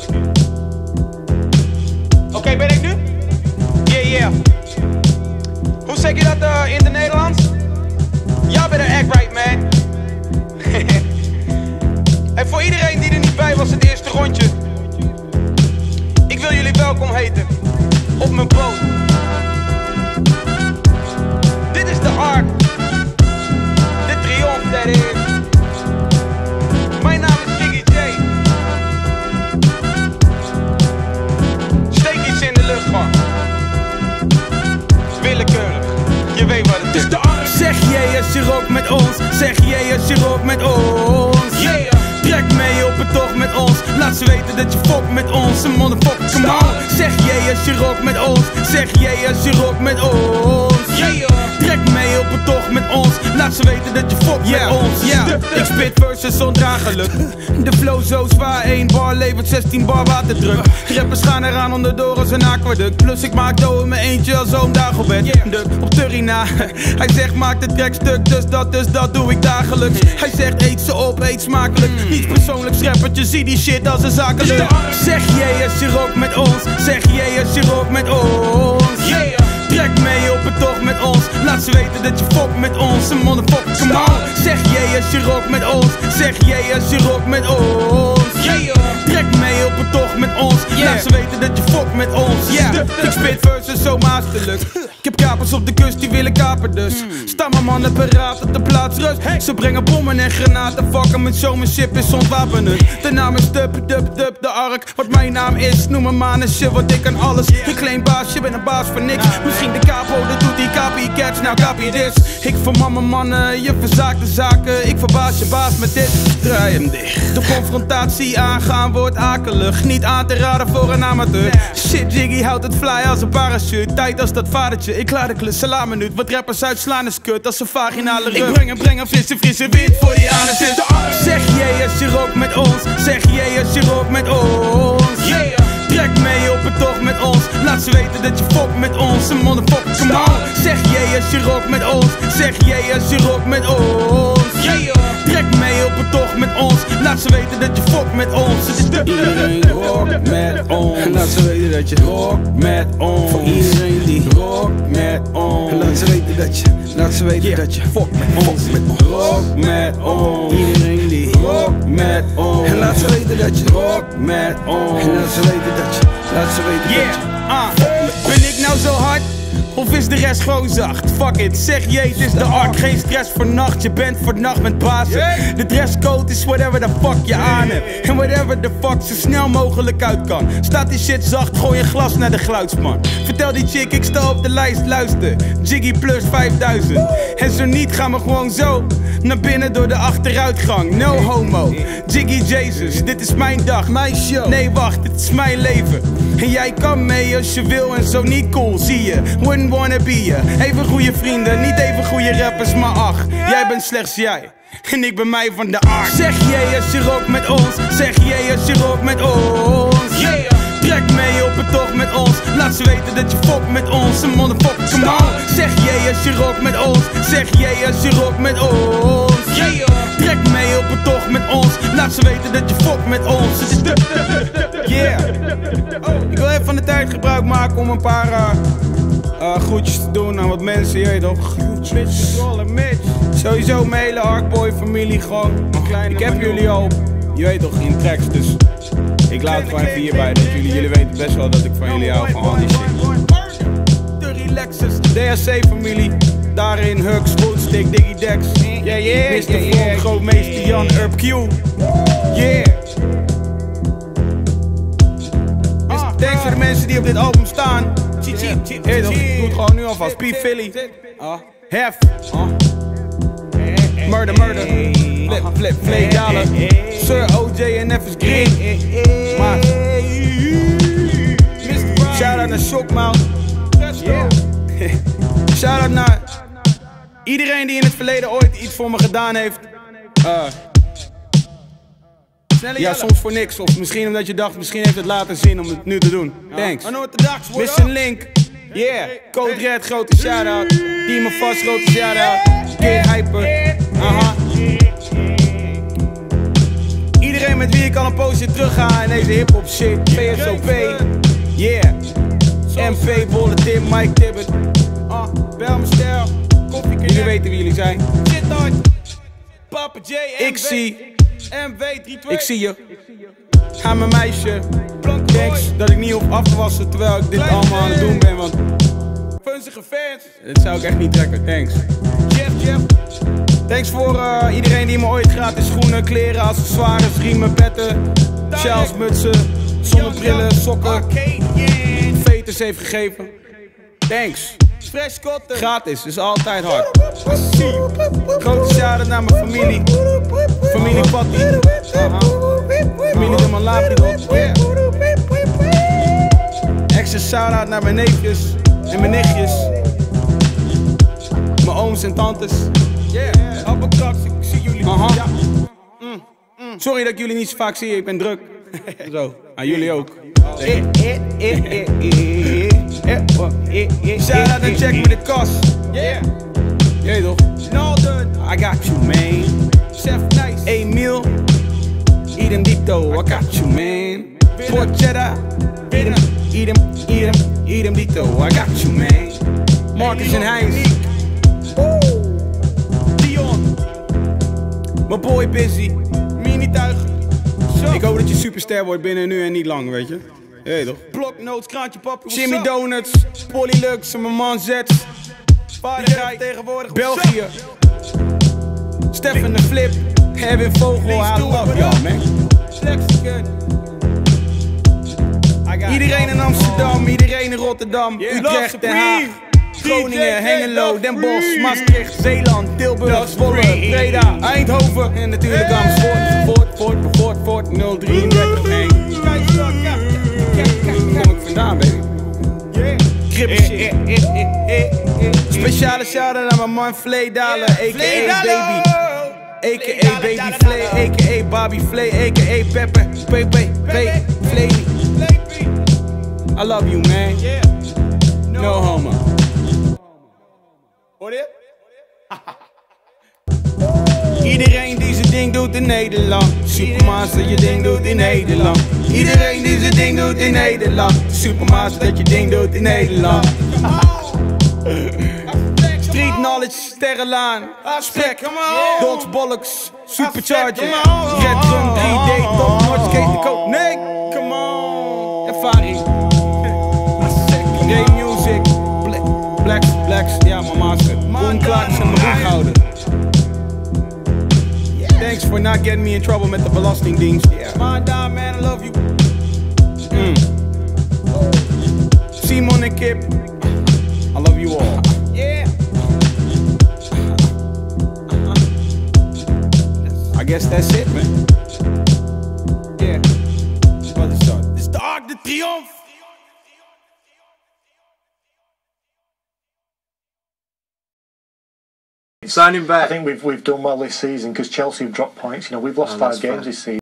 Oké, ben ik nu? Yeah. Hoe zeg je dat in het Nederlands? Y'all better act right, man. En voor iedereen die er niet bij was het eerste rondje, ik wil jullie welkom heten op mijn boot. Dit is de ark, de triomf der Heer. Mijn naam is Jiggy J. Steek iets in de lucht, man. Willekeurig, je weet wat het is. De ark. Zeg jij als je rockt met ons, zeg jij als je rockt met ons. Yeah. Trek mee op een tocht met ons, laat ze weten dat je fokt met ons. Een motherfucker, come on. Zeg jij als je rockt met ons, zeg jij als je rockt met ons. Yeah. Trek mee op een tocht met ons, laat ze weten dat je fokt met ons. Ik spit verses ondraaglijk. De flow zo zwaar, 1 bar levert 16 bar waterdruk. Rappers gaan eraan onderdoor als een aquaduct. Plus ik maak dough in mijn eentje als oom Dagobert. Op Turina, hij zegt maak de track stuk, dus dat doe ik dagelijks. Hij zegt eet ze op, eet smakelijk. Niets persoonlijks, rappertje, zie die shit als een zakelijk. Zeg jij als je rockt met ons, zeg jij als je rockt met ons. Trek mee op een tocht met ons, laat ze weten dat je fokt met ons. Een motherfucker, come on. Zeg jij als je rockt met ons, zeg jij als je rockt met ons. Trek mee op een tocht met ons, laat ze weten dat je fokt met ons. Ik spit verses zo masterlijk. Ik heb kapers op de kust die willen kapen dus. Staan mijn mannen paraat op de plaats rust. Ze brengen bommen en granaten, fucken met showmanship is ontwapenen. De naam is Dub, de ark. Wat mijn naam is, noem me man en shit, want ik kan alles. Ik claim baas, je bent een baas voor niks. Misschien de capo, dat doet die copycats, nou copy this. Ik verman mijn mannen, je verzaakt de zaken. Ik verbaas je baas met dit, draai hem dicht. De confrontatie aangaan wordt akelig, niet aan te raden voor een amateur. Shit, Jiggy houdt het fly als een parachute. Tijd als dat vadertje, ik laat de klus salamenuut. Wat rappers uitslaan is kut als een vaginale rug. Ik breng een frisse wind voor die anus. Zeg jij als je rockt met ons, zeg jij als je rockt met ons. Trek mee op een tocht met ons, laat ze weten dat je fokt met ons. Een motherfucker, come on. Zeg jij als je rockt met ons, zeg jij als je rockt met ons. Trek mee op een tocht met ons, laat ze weten dat je fokt met ons. Iedereen rockt met ons, laat ze weten dat je rockt met ons. Voor iedereen die rockt met ons, laat ze weten dat je fokt met ons. Rock met ons, iedereen die rockt met ons. En laat ze weten dat je rockt met ons. En laat ze weten dat je ben ik nou zo hard? Of is de rest gewoon zacht? Fuck it, zeg je het is de ark. Geen stress voor nacht, je bent voor nacht met bazen. De dresscode is whatever the fuck je aan hebt. En whatever the fuck zo snel mogelijk uit kan. Staat die shit zacht, gooi een glas naar de geluidsman. Vertel die chick, ik sta op de lijst, luister. Jiggy plus 5000. En zo niet, gaan we gewoon zo naar binnen door de achteruitgang. No homo, Jiggy Jesus, dit is mijn dag, mijn show. Nee wacht, dit is mijn leven. En jij kan mee als je wil en zo niet cool, zie je. Wouldn't wanna be je. Even goede vrienden, niet even goede rappers, maar ach, jij bent slechts jij. En ik ben mij van de ark. Zeg jij als je rockt met ons, zeg jij als je rockt met ons. Trek mee op een tocht met ons, laat ze weten dat je fokt met ons. Een motherfucker, come on. Zeg jij als je rockt met ons, zeg jij als je rockt met ons. Trek mee op een tocht met ons, laat ze weten dat je fokt met ons. Ik wil even van de tijd gebruik maken om een paar groetjes te doen aan wat mensen, je weet toch? Groetjes. Sowieso mijn hele Arkboy familie gewoon. Ik heb jullie al, je weet toch, in tracks, dus ik laat het gewoon even hierbij. Dat jullie weten best wel dat ik van jullie hou, van al die shit. De Relaxers, DSC familie. Daarin Hux, Woodstick, Diggy Dex. Mr. Volk, Grootmeester Jan, Urb Q. Thanks voor de mensen die op dit album staan. Hey, doe het gewoon nu alvast. P. Philly. Hef. Murder. Flip, Flay, Dalen. Sir, OJ en F is Green. Shout out naar Shockmouth. Shout out naar iedereen die in het verleden ooit iets voor me gedaan heeft. Ja, soms voor niks. Of misschien omdat je dacht, misschien heeft het laten zien om het nu te doen. Thanks. Missing Link. Yeah. Code Red, grote shout-out. Demon Fast, grote shout-out. Kid Hyper. Iedereen met wie ik al een poosje terug ga in deze hip-hop shit. VSOP, yeah. MP, Bulletin, Mike Tibbet. Bel me stijl, koffie. Jullie weten wie jullie zijn. Shit nooit. Papa J, MV. Ik zie. MV32. Ik zie je. Ga mijn meisje. Thanks dat ik niet hoef af te wassen terwijl ik dit allemaal aan het doen ben, want funzige fans. Dat zou ik echt niet trekken, thanks. Jeff. Thanks voor iedereen die me ooit gratis schoenen, kleren, accessoires, riemen, petten, shells, mutsen, zonnebrillen, sokken, veters heeft gegeven. Thanks. Gratis, is altijd hard. Grote shout-out naar mijn familie. Familie Patty. Familie de Malabridon. Extra shout-out naar mijn neefjes en mijn nichtjes. Mijn ooms en tantes. Appelkraks, ik zie jullie. Sorry dat ik jullie niet zo vaak zie, ik ben druk. Zo, aan jullie ook. Shout-out en check met de kast. Jee toch? I got you, man. Chef Nice. Emil. Idem dito, I got you, man. Port cheddar. Idem dito, I got you, man. Marcus en Heinz. Dion. Mijn boy Busy. Mini-tuig. Ik hoop dat je superster wordt binnen nu en niet lang, weet je. Hey toch? Bloknotes, kraantje papi, Jimmy Donuts, Polylux en mijn man Zets. Vaderij, tegenwoordig België. Stefan de Flip, Kevin Vogel, I love y'all, man. Iedereen in Amsterdam, iedereen in Rotterdam, Utrecht, Den Haag, Groningen, Hengelo, Den Bosch, Maastricht, Zeeland, Tilburg, Zwolle, Breda, Eindhoven en natuurlijk Amersfoort, Fort 033, man. Kom ik vandaan, baby. Grip shit. Speciale shout-out naar mijn man Flay Dalen, a.k.a. Baby. A.k.a. Baby Flay, a.k.a. Bobby Flay, a.k.a. Pepper, Flay. I love you, man. No homo. Hoor je? Iedereen die zijn ding doet in Nederland. Supermaster je ding doet in Nederland. Iedereen die zijn ding doet in Nederland. Supermaster dat je ding doet in Nederland. Street knowledge, sterrenlaan. Spek, Dogs, Bollocks, Supercharger. Red Drum, 3D, Top Notch, Skate de Code. Nee, come on. Ervaring. Game music. Blacks, ja, mijn master. Boomklaks en mijn boekhouder. Thanks for not getting me in trouble met de belastingdienst. Man down, man, I love you. Simon en Kip, I love you all. I guess that's it, man. This is de Arc de Triomphe. Signing back. I think we've done well this season because Chelsea have dropped points. You know, we've lost 5 games this season.